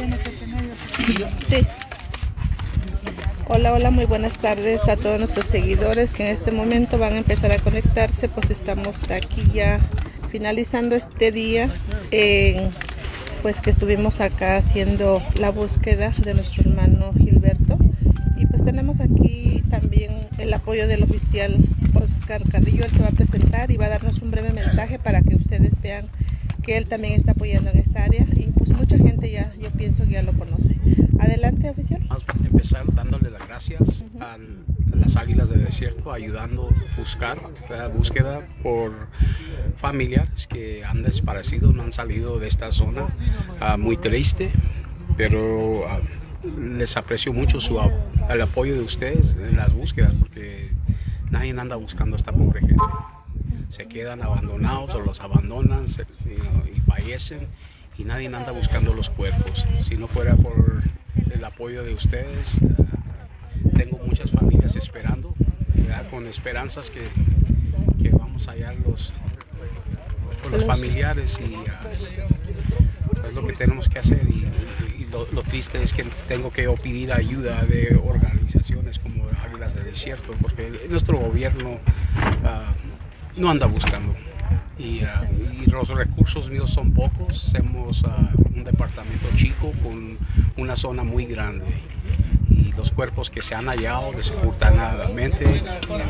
Sí. Hola, hola, muy buenas tardes a todos nuestros seguidores que en este momento van a empezar a conectarse. Pues estamos aquí ya finalizando este día, pues que estuvimos acá haciendo la búsqueda de nuestro hermano Gilberto. Y pues tenemos aquí también el apoyo del oficial Oscar Carrillo. Él se va a presentar y va a darnos un breve mensaje para que ustedes vean que él también está apoyando en esta área, y pues mucha gente ya, yo pienso que ya lo conoce. Adelante, oficial. Vamos a empezar dándole las gracias a las Águilas del Desierto, ayudando a buscar la búsqueda por familiares que han desaparecido, no han salido de esta zona. Muy triste, pero les aprecio mucho el apoyo de ustedes en las búsquedas, porque nadie anda buscando a esta pobre gente. Se quedan abandonados o los abandonan y fallecen, y nadie anda buscando los cuerpos. Si no fuera por el apoyo de ustedes, tengo muchas familias esperando, ¿verdad? Con esperanzas que vamos a hallar los familiares, y es lo que tenemos que hacer. Y lo triste es que tengo que pedir ayuda de organizaciones como Águilas del Desierto, porque nuestro gobierno no anda buscando, y los recursos míos son pocos. Hacemos un departamento chico con una zona muy grande, y los cuerpos que se han hallado desafortunadamente,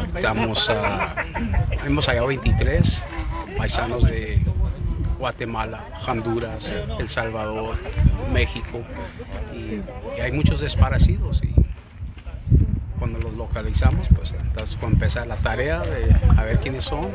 hemos hallado 23 paisanos de Guatemala, Honduras, El Salvador, México, y hay muchos desaparecidos, y cuando los localizamos, pues entonces empieza la tarea de a ver quiénes son.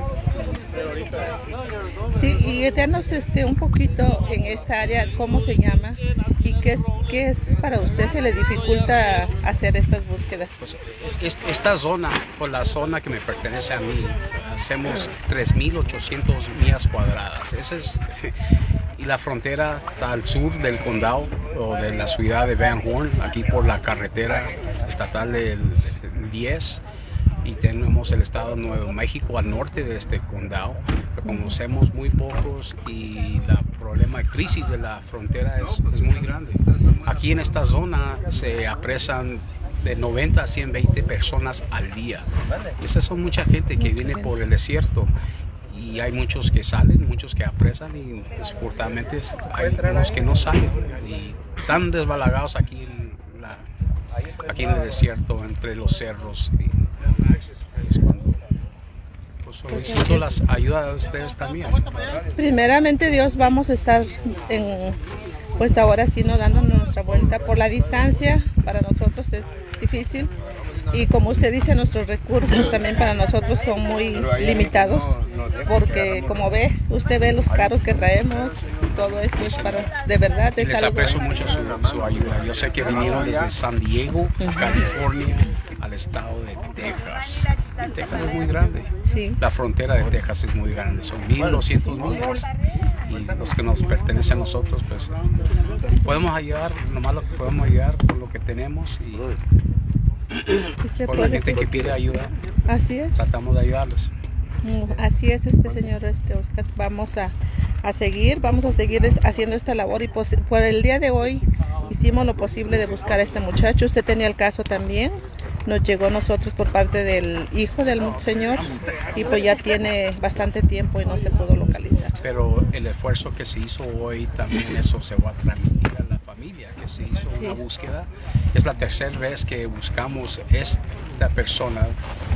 Sí, y danos un poquito en esta área, cómo se llama y qué es para usted se le dificulta hacer estas búsquedas. Pues, esta zona, por la zona que me pertenece a mí, hacemos 3.800 millas cuadradas. Esa es, y la frontera está al sur del condado o de la ciudad de Van Horn, aquí por la carretera estatal del 10, y tenemos el estado de Nuevo México al norte de este condado. Pero conocemos muy pocos, y el problema de crisis de la frontera es muy grande. Aquí en esta zona se apresan de 90 a 120 personas al día. Esas son mucha gente que viene por el desierto, y hay muchos que salen, muchos que apresan, y desafortunadamente hay unos que no salen, y están desbalagados aquí en el desierto, entre los cerros. Es cuando solicito las ayudas de ustedes también. Primeramente Dios, vamos a estar pues ahora sí, no dándonos nuestra vuelta. Por la distancia para nosotros es difícil, y como usted dice, nuestros recursos también para nosotros son muy limitados, porque como usted ve los carros que traemos, todo esto es para, de verdad, es les algo. aprecio mucho su ayuda. Yo sé que vinieron desde San Diego, California, al estado de Texas. Texas es muy grande. Sí. La frontera de Texas es muy grande, son 1.200 millas, y los que nos pertenecen a nosotros, pues podemos ayudar, nomás lo que podemos ayudar con lo que tenemos, y por la gente que pide ayuda. Así es. Tratamos de ayudarlos. Así es, señor Oscar. Vamos a seguir haciendo esta labor, y pues, por el día de hoy hicimos lo posible de buscar a este muchacho. Usted tenía el caso también, nos llegó a nosotros por parte del hijo del señor, y pues ya tiene bastante tiempo y no se pudo localizar. Pero el esfuerzo que se hizo hoy también, eso se va a transmitir a la familia, que se hizo una búsqueda. Es la tercera vez que buscamos esta persona,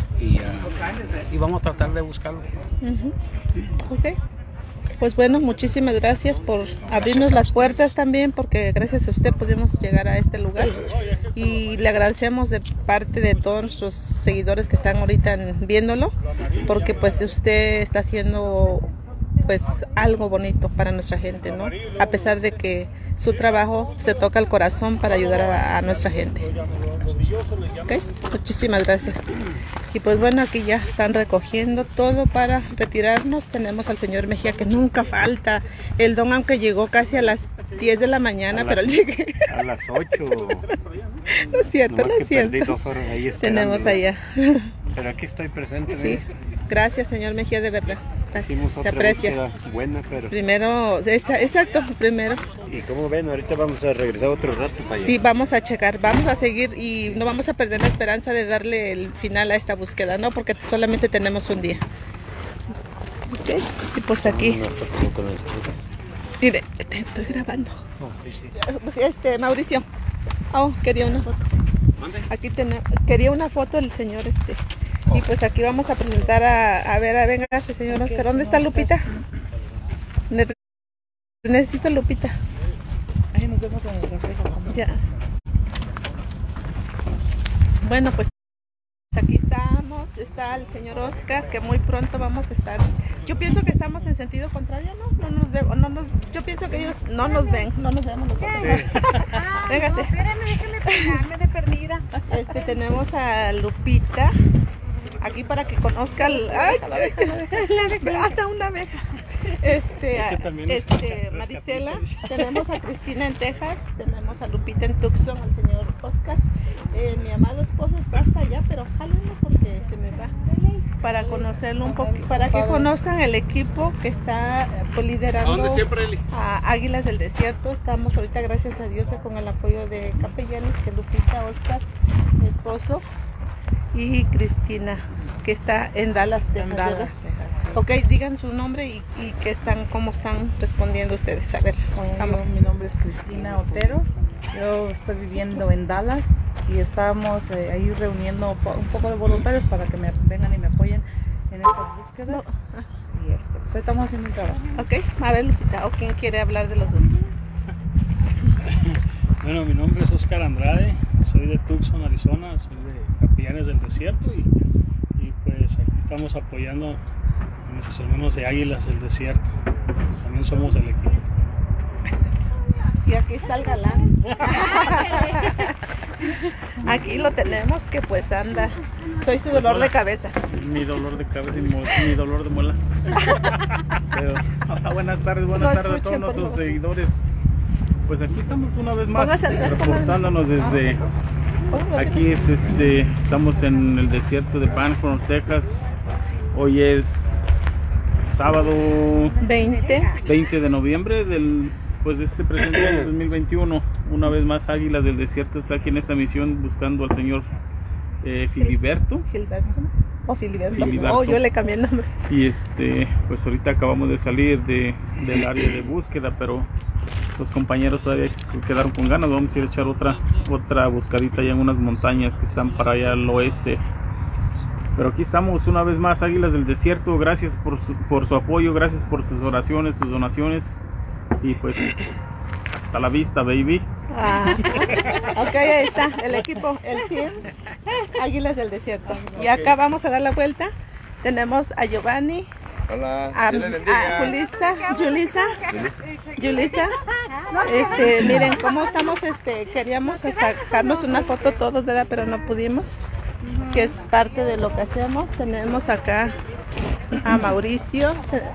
y vamos a tratar de buscarlo. Okay. Pues bueno, muchísimas gracias por abrirnos las puertas también, porque gracias a usted pudimos llegar a este lugar, y le agradecemos de parte de todos nuestros seguidores que están ahorita viéndolo, porque pues usted está haciendo pues algo bonito para nuestra gente, ¿no? A pesar de que su trabajo se toca el corazón para ayudar a nuestra gente. ¿Okay? Muchísimas gracias. Y pues bueno, aquí ya están recogiendo todo para retirarnos. Tenemos al señor Mejía, que nunca falta. El don, aunque llegó casi a las 10 de la mañana, pero él llegué a las 8. No es cierto, no es cierto. 2 horas ahí tenemos allá. Pero aquí estoy presente. Sí. Gracias, señor Mejía, de verdad. Hicimos se otra aprecia. búsqueda buena, pero... Primero, exacto, primero. Y como ven, ahorita vamos a regresar otro rato para allá. Sí, vamos a checar, vamos a seguir y no vamos a perder la esperanza de darle el final a esta búsqueda, ¿no? Porque solamente tenemos un día. Ok, y pues aquí. Mire, estoy grabando. Mauricio. Oh, quería una foto. Aquí quería una foto el señor Y pues aquí vamos a presentar a ver, venga, señor Oscar. ¿Dónde está Lupita? Necesito Lupita. Ahí nos vemos en el reflejo. Ya. Bueno, pues aquí estamos, está el señor Oscar, que muy pronto vamos a estar. Yo pienso que estamos en sentido contrario, ¿no? Yo pienso que ellos no nos ven, no nos vemos nosotros. Véngase. No, espérame, déjame pegarme de perdida. Tenemos a Lupita aquí para que conozca ay, la abeja. Hasta una abeja. Marisela, tenemos a Cristina en Texas, tenemos a Lupita en Tucson, al señor Oscar. Mi amado esposo está hasta allá, pero jálenlo porque se me va. Para conocerlo un poco, para que conozcan el equipo que está liderando a Águilas del Desierto. Estamos ahorita, gracias a Dios, con el apoyo de capellanes, que Lupita, Oscar, mi esposo, y Cristina, que está en Dallas, Texas. Ok, digan su nombre y cómo están respondiendo ustedes. A ver, vamos. Mi nombre es Cristina Otero. Yo estoy viviendo en Dallas y estamos ahí reuniendo un poco de voluntarios para que me vengan y me apoyen en estas búsquedas. Y pues estamos haciendo un trabajo. Ok, a ver, Lupita, ¿o quién quiere hablar de los dos? Bueno, mi nombre es Oscar Andrade, soy de Tucson, Arizona, soy de Capellanes del Desierto y pues aquí estamos apoyando a nuestros hermanos de Águilas del Desierto. También somos el equipo. Y aquí está el galán. Aquí lo tenemos, que pues anda. Soy su dolor de cabeza. Mi dolor de cabeza y mi dolor de muela. Pero, buenas tardes a todos nuestros seguidores. Pues aquí estamos una vez más reportándonos desde aquí estamos en el desierto de Panhandle, Texas. Hoy es sábado 20 de noviembre de este presente año 2021. Una vez más Águilas del Desierto está aquí en esta misión buscando al señor Filiberto. Filiberto. Oh, yo le cambié el nombre. Y pues ahorita acabamos de salir del área de búsqueda, pero los compañeros todavía quedaron con ganas. Vamos a ir a echar otra buscadita allá en unas montañas que están para allá al oeste. Pero aquí estamos una vez más, Águilas del Desierto. Gracias por su apoyo, gracias por sus oraciones, sus donaciones. Y pues hasta la vista, baby. Ok, ahí está el equipo, el team Águilas del Desierto. Y acá vamos a dar la vuelta. Tenemos a Giovanni. Hola, a Julissa. Miren cómo estamos, queríamos sacarnos una foto todos, ¿verdad? Pero no pudimos, que es parte de lo que hacemos. Tenemos acá a Mauricio.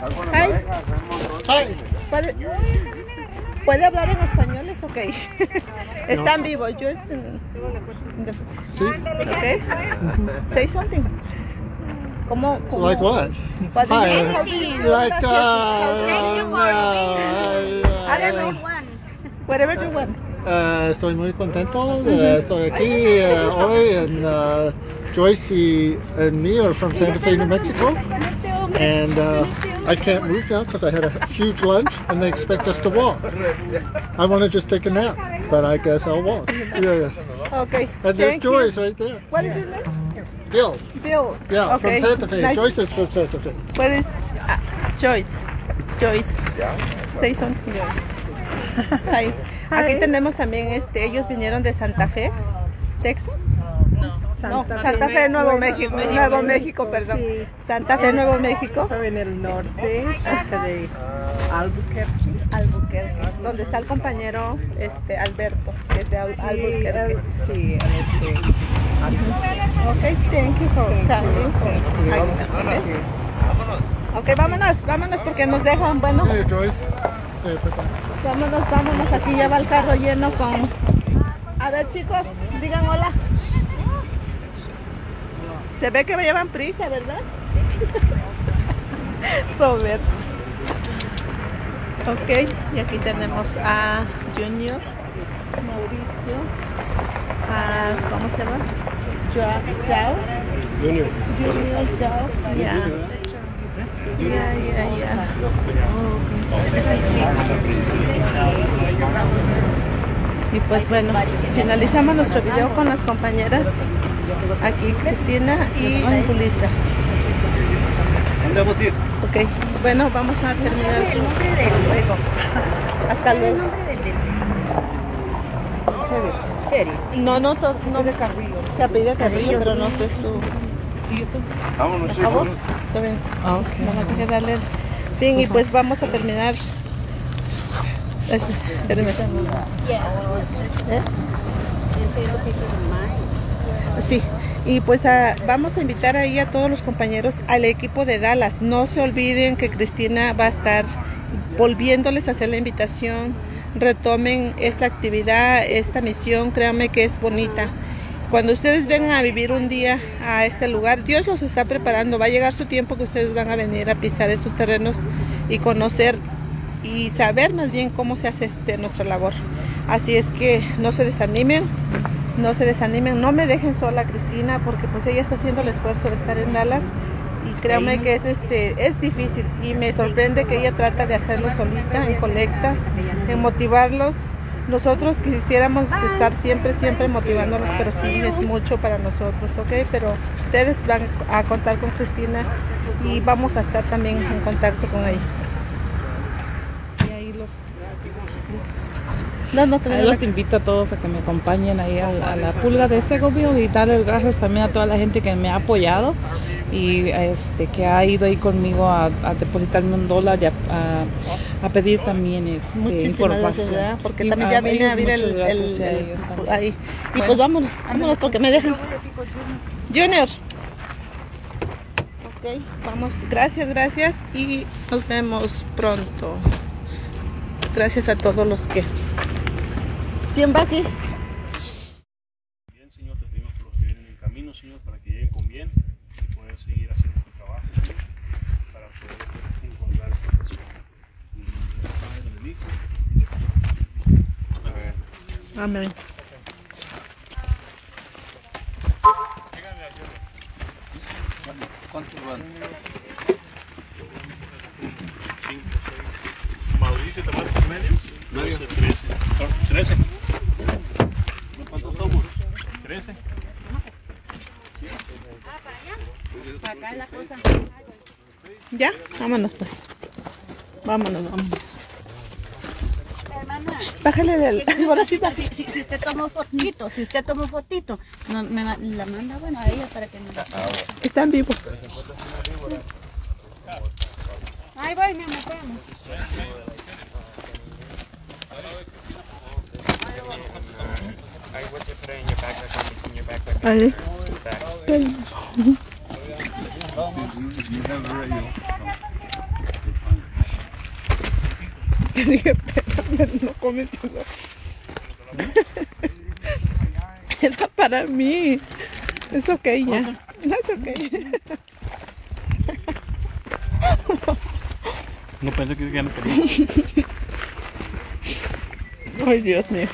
¿Puede hablar en español? Es ok. Están vivos. Yo Sí. Okay. Say something. ¿Cómo? Like what? What do you Hi. mean? How do you Like, Thank you for I don't know. Whatever you want. Estoy muy contento. Estoy aquí hoy en Joyce and me are from Santa Fe, New Mexico. And I can't move now because I had a huge lunch and they expect us to walk. I want to just take a nap, but I guess I'll walk. Yeah. Okay. And there's Joyce right there. What is your name? Bill. Bill. Yeah, Okay. from Santa Fe. Nice. Joyce is from Santa Fe. What is Joyce? Say something, Joyce. Hi. Aquí tenemos también, ellos vinieron de Santa Fe, Texas. Santa Fe, Nuevo México, perdón. Sí. Santa Fe, Nuevo México. Soy en el norte, cerca de Albuquerque. Donde está el compañero Alberto, que es de Albuquerque. Sí, Ok, thank you for coming. Ok, vámonos porque nos dejan, bueno. Hey, Joyce. Hey, Vámonos, aquí ya va el carro lleno con... A ver, chicos, digan hola. Se ve que me llevan prisa, ¿verdad? Robert. Ok, y aquí tenemos a Junior, Mauricio, ¿cómo se llama? Yao. Junior Yao. Ya. Y pues bueno, finalizamos nuestro video con las compañeras aquí, Cristina y Julissa. ¿Dónde vamos a ir? Ok, bueno, vamos a terminar el nombre del juego. Hasta luego. No de Carrillo. Se apellida Carrillo, pero no sé su. Vámonos, sí, ¿Acabó? Está bien. Okay. Vamos a darle el fin y pues vamos a terminar. Espérenme. Sí, y pues vamos a invitar ahí a todos los compañeros al equipo de Dallas. No se olviden que Cristina va a estar volviéndoles a hacer la invitación. Retomen esta actividad, esta misión, créanme que es bonita. Cuando ustedes vengan a vivir un día a este lugar, Dios los está preparando. Va a llegar su tiempo que ustedes van a venir a pisar esos terrenos y conocer y saber más bien cómo se hace nuestra labor. Así es que no se desanimen, no me dejen sola, Cristina, porque pues ella está haciendo el esfuerzo de estar en Dallas y créanme que es difícil y me sorprende que ella trata de hacerlo solita, en colectas, en motivarlos. Nosotros quisiéramos estar siempre motivándolos, pero sí es mucho para nosotros, ¿ok? Pero ustedes van a contar con Cristina y vamos a estar también en contacto con ellos. Y ahí los invito a todos a que me acompañen ahí a la pulga de Segovia y darles gracias también a toda la gente que me ha apoyado y que ha ido ahí conmigo a depositarme $1 y a pedir también información. Gracias, porque también ya vine a ver ahí. Y pues vámonos porque me dejan. Junior. Ok, vamos, gracias y nos vemos pronto. Gracias a todos los que... ¿Quién va aquí? Bien, Señor, te pedimos por los que vienen en camino, Señor, para que lleguen con bien y poder seguir haciendo tu trabajo, Señor, para poder encontrar esta persona. En el nombre del Padre, del Hijo. Amén. ¿Cuántos van? 5, 6. Mauricio, ¿te vas en medio? Medio. 13. ¿Cuántos somos? 13. Para acá la cosa. ¿Ya? Vámonos pues. Vámonos. Hermana, Bájale del... Ahora sí, si usted tomó fotito, no, la manda, bueno, a ella para que no... Están vivos. Ahí voy, mi amor, espérame. Vale. Te dije, espérame, no comes nada. Era para mí. Es ok ya. Es ok. No pensé que iban a perder. Ay, Dios mío.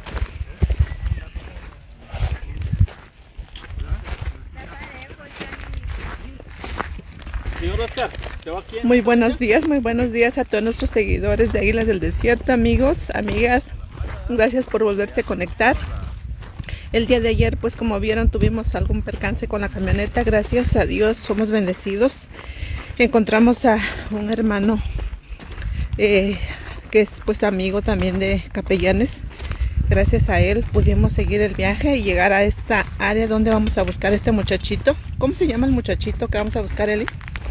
Señor Oscar, ¿se va aquí? Muy buenos días a todos nuestros seguidores de Águilas del Desierto, amigos, amigas. Gracias por volverse a conectar. El día de ayer, pues como vieron, tuvimos algún percance con la camioneta. Gracias a Dios, somos bendecidos. Encontramos a un hermano que es pues amigo también de Capellanes. Gracias a él pudimos seguir el viaje y llegar a esta área donde vamos a buscar a este muchachito. ¿Cómo se llama el muchachito que vamos a buscar, Eli?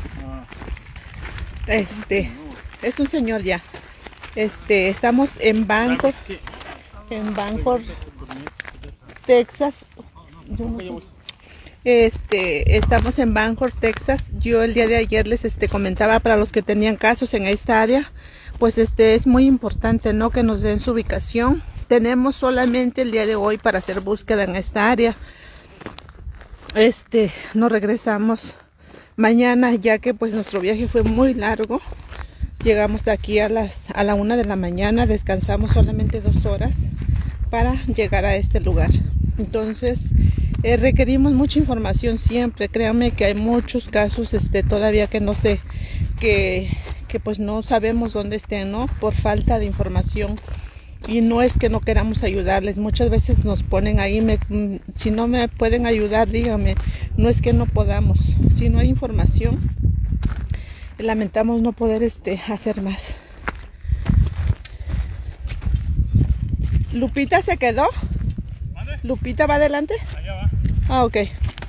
Es un señor ya. Estamos en Bancorp, Texas. Estamos en Bancorp, Texas. Yo el día de ayer les comentaba para los que tenían casos en esta área, pues es muy importante, ¿no?, que nos den su ubicación. Tenemos solamente el día de hoy para hacer búsqueda en esta área. Nos regresamos mañana, ya que pues nuestro viaje fue muy largo. Llegamos de aquí a la 1 de la mañana, descansamos solamente 2 horas para llegar a este lugar. Entonces requerimos mucha información siempre. Créanme que hay muchos casos todavía que no sé, que pues no sabemos dónde estén, ¿no? Por falta de información. Y no es que no queramos ayudarles, muchas veces nos ponen ahí, si no me pueden ayudar, díganme. No es que no podamos, si no hay información, lamentamos no poder hacer más. ¿Lupita se quedó? ¿Mande? ¿Lupita va adelante? Allá va. Ah, ok.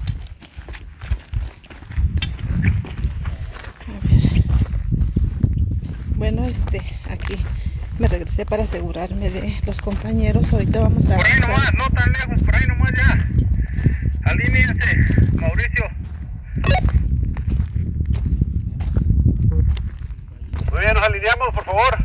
Bueno, aquí me regresé para asegurarme de los compañeros. Ahorita vamos a... Por ahí nomás, no tan lejos, por ahí nomás ya. Alíñense, Mauricio. Muy bien, nos alineamos, por favor.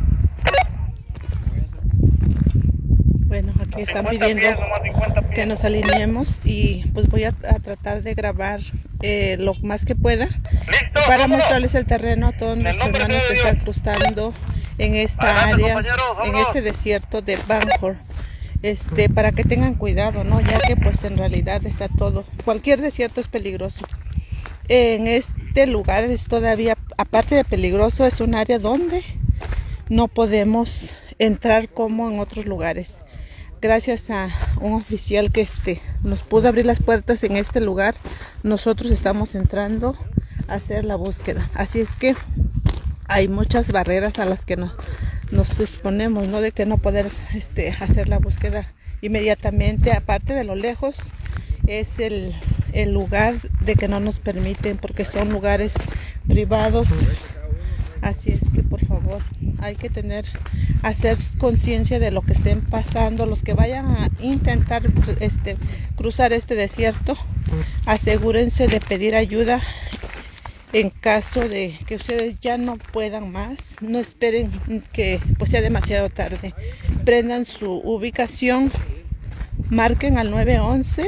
Bueno, aquí están pidiendo que nos alineemos y pues voy a tratar de grabar lo más que pueda. ¿Listo? Para mostrarles el terreno a todos nuestros hermanos que están cruzando en esta área, en este desierto de Banjul, para que tengan cuidado, ¿no? Ya que pues en realidad está todo, cualquier desierto es peligroso. En este lugar es todavía, aparte de peligroso, es un área donde no podemos entrar como en otros lugares. Gracias a un oficial que nos pudo abrir las puertas en este lugar, nosotros estamos entrando a hacer la búsqueda. Así es que hay muchas barreras a las que nos exponemos, ¿no? De que no poder hacer la búsqueda inmediatamente. Aparte de lo lejos, es el lugar de que no nos permiten, porque son lugares privados. Así es que por favor hay que hacer conciencia de lo que estén pasando. Los que vayan a intentar cruzar este desierto, asegúrense de pedir ayuda en caso de que ustedes ya no puedan más. No esperen que pues sea demasiado tarde. Prendan su ubicación, marquen al 911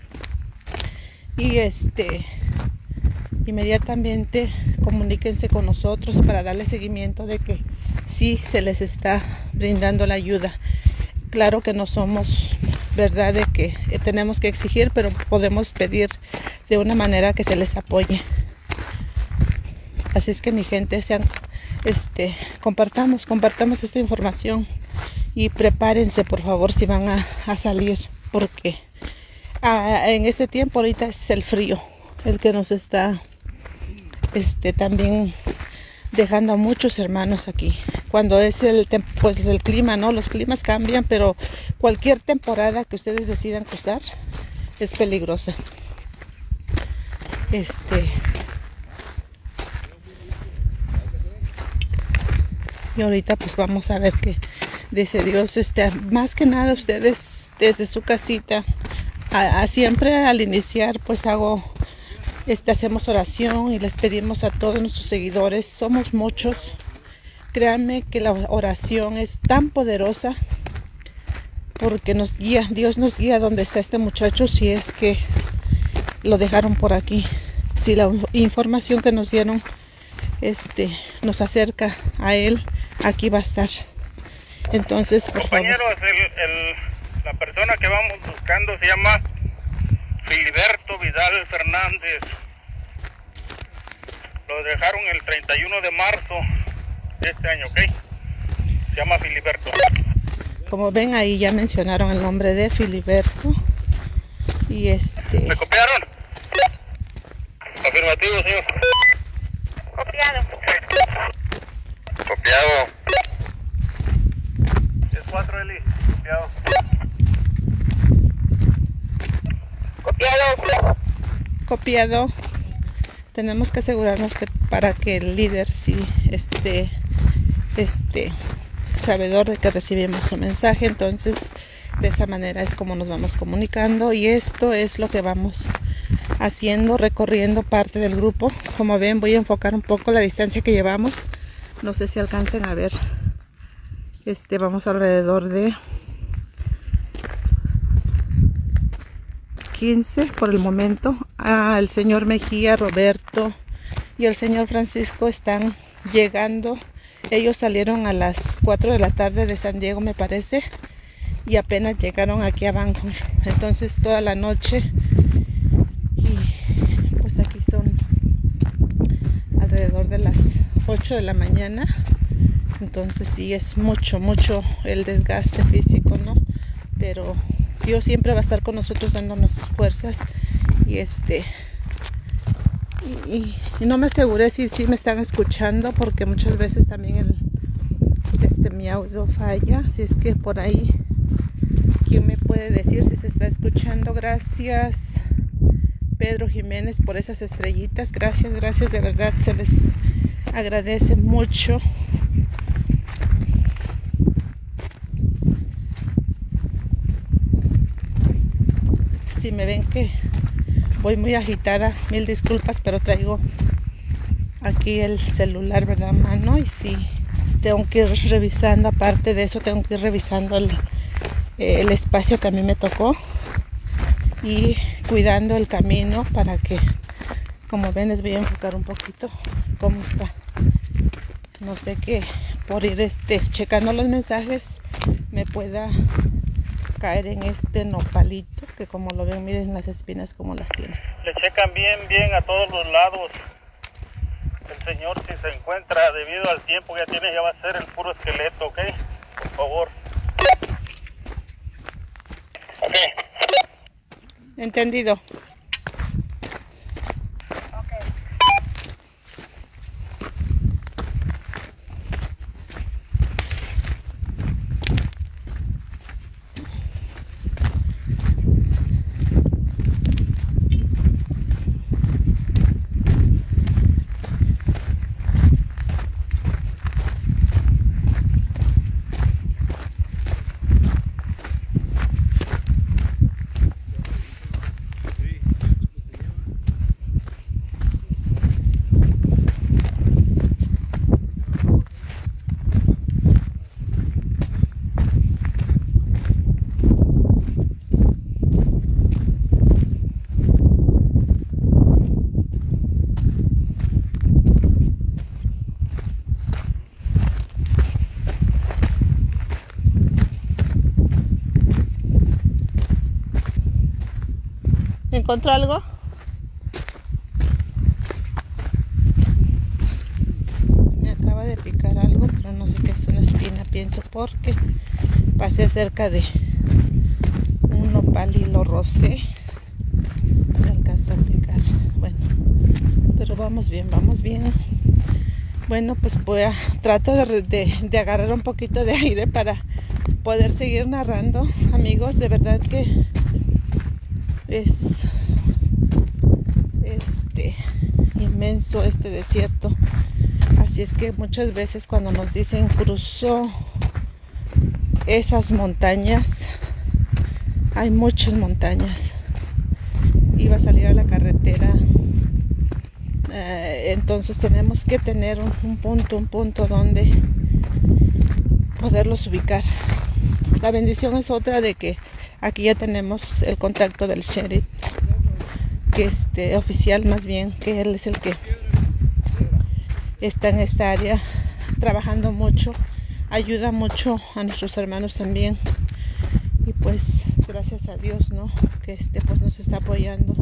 y inmediatamente comuníquense con nosotros para darle seguimiento de que sí se les está brindando la ayuda. Claro que no somos, verdad, de que tenemos que exigir, pero podemos pedir de una manera que se les apoye. Así es que mi gente, compartamos esta información y prepárense por favor si van a salir, porque en este tiempo ahorita es el frío el que nos está también dejando a muchos hermanos aquí. Cuando es el clima, ¿no? Los climas cambian, pero cualquier temporada que ustedes decidan cruzar es peligrosa. Y ahorita pues vamos a ver qué dice Dios. Más que nada ustedes desde su casita, siempre al iniciar pues hacemos oración y les pedimos a todos nuestros seguidores. Somos muchos. Créanme que la oración es tan poderosa porque nos guía, Dios nos guía donde está este muchacho, si es que lo dejaron por aquí. Si la información que nos dieron nos acerca a él, aquí va a estar. Entonces, por compañeros, la persona que vamos buscando se llama Filiberto Vidal Fernández. Lo dejaron el 31 de marzo de este año, ¿ok? Se llama Filiberto. Como ven, ahí ya mencionaron el nombre de Filiberto. Y ¿Me copiaron? Afirmativo, señor. Copiado. Copiado. Es 4, Eli. Copiado. Copiado. Copiado. Tenemos que asegurarnos que para que el líder sí esté sabedor de que recibimos su mensaje. Entonces de esa manera es como nos vamos comunicando, y esto es lo que vamos haciendo, recorriendo parte del grupo. Como ven, voy a enfocar un poco la distancia que llevamos. No sé si alcancen a ver. Vamos alrededor de 15 por el momento. El señor Mejía, Roberto, y el señor Francisco están llegando. Ellos salieron a las 4 de la tarde de San Diego, me parece, y apenas llegaron aquí a Vancouver. Entonces toda la noche, y pues aquí son alrededor de las 8 de la mañana. Entonces sí es mucho el desgaste físico, ¿no? Pero Dios siempre va a estar con nosotros dándonos fuerzas. Y no me aseguré si me están escuchando, porque muchas veces también mi audio falla. Así es que por ahí, ¿quién me puede decir si se está escuchando? Gracias, Pedro Jiménez, por esas estrellitas. Gracias, de verdad, se les agradece mucho. Si me ven que voy muy agitada, mil disculpas, pero traigo aquí el celular, ¿verdad, mano? Y sí, tengo que ir revisando, aparte de eso, tengo que ir revisando el espacio que a mí me tocó y cuidando el camino para que, como ven, les voy a enfocar un poquito cómo está. No sé, que por ir checando los mensajes me pueda caer en este nopalito, que como lo ven, miren las espinas como las tiene. Le checan bien a todos los lados. El señor, si se encuentra, debido al tiempo que ya tiene, ya va a ser el puro esqueleto, ¿ok? Por favor. Ok. Entendido. ¿Encontró algo? Me acaba de picar algo, pero no sé qué es, una espina, pienso, porque pasé cerca de un nopal y lo rocé. Me alcanzó a picar. Bueno, pero vamos bien, vamos bien. Bueno, pues voy a tratar de agarrar un poquito de aire para poder seguir narrando, amigos. De verdad que es inmenso este desierto, así es que muchas veces cuando nos dicen cruzó esas montañas, hay muchas montañas. Iba a salir a la carretera, entonces tenemos que tener un punto donde poderlos ubicar. La bendición es otra de que aquí ya tenemos el contacto del sheriff, que oficial más bien, que él es el que está en esta área trabajando mucho, ayuda mucho a nuestros hermanos también, y pues gracias a Dios, ¿no? Que pues nos está apoyando,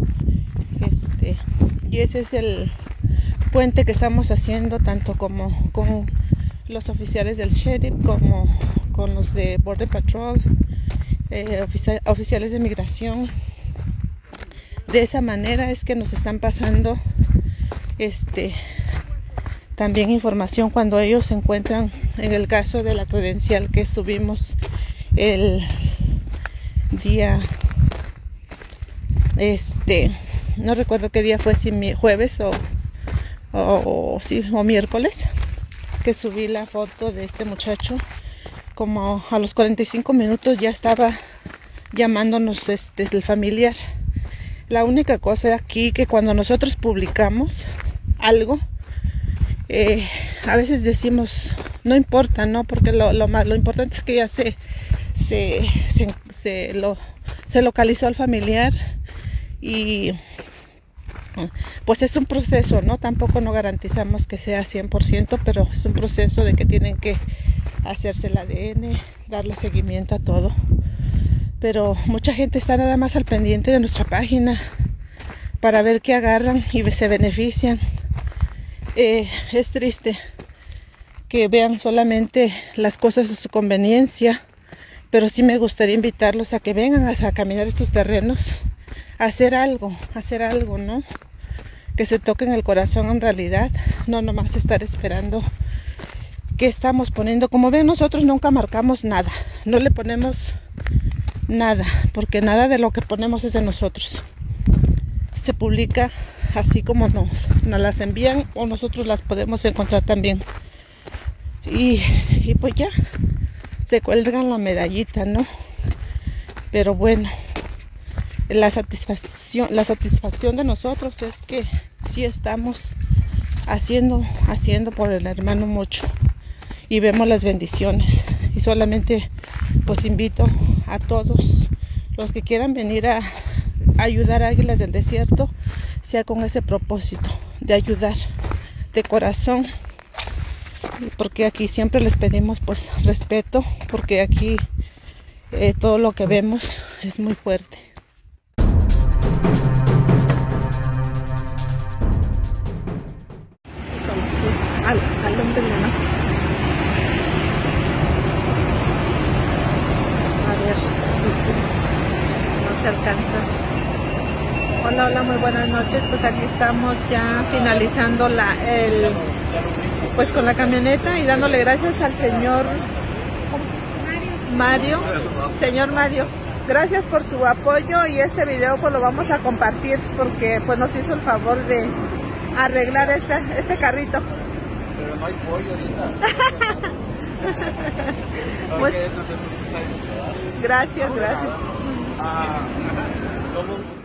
y ese es el puente que estamos haciendo, tanto como con los oficiales del sheriff como con los de Border Patrol, oficiales de migración. De esa manera es que nos están pasando también información cuando ellos se encuentran, en el caso de la credencial que subimos el día no recuerdo qué día fue, si jueves o miércoles, que subí la foto de este muchacho. Como a los 45 minutos ya estaba llamándonos el familiar. La única cosa aquí, que cuando nosotros publicamos algo, a veces decimos no importa, ¿no? Porque lo importante es que ya se localizó al familiar, y pues es un proceso, ¿no? Tampoco no garantizamos que sea 100%, pero es un proceso de que tienen que hacerse el ADN, darle seguimiento a todo. Pero mucha gente está nada más al pendiente de nuestra página para ver qué agarran y se benefician. Es triste que vean solamente las cosas a su conveniencia, pero sí me gustaría invitarlos a que vengan a caminar estos terrenos, a hacer algo, ¿no? Que se toquen el corazón en realidad, no nomás estar esperando qué estamos poniendo. Como ven, nosotros nunca marcamos nada, no le ponemos nada, porque nada de lo que ponemos es de nosotros. Se publica así como nos las envían o nosotros las podemos encontrar también. Y pues ya, se cuelgan la medallita, ¿no? Pero bueno, la satisfacción de nosotros es que sí estamos haciendo por el hermano mucho y vemos las bendiciones. Y solamente pues invito a todos los que quieran venir a ayudar a Águilas del Desierto, sea con ese propósito de ayudar de corazón, porque aquí siempre les pedimos pues respeto, porque aquí todo lo que vemos es muy fuerte. A ver, sí, no se alcanza. Hola, muy buenas noches. Pues aquí estamos ya finalizando pues con la camioneta y dándole gracias al señor Mario. Señor Mario, gracias por su apoyo, y este video pues lo vamos a compartir porque pues nos hizo el favor de arreglar este carrito. Pero no hay pollo ahorita. Pues, gracias. ¿Cómo?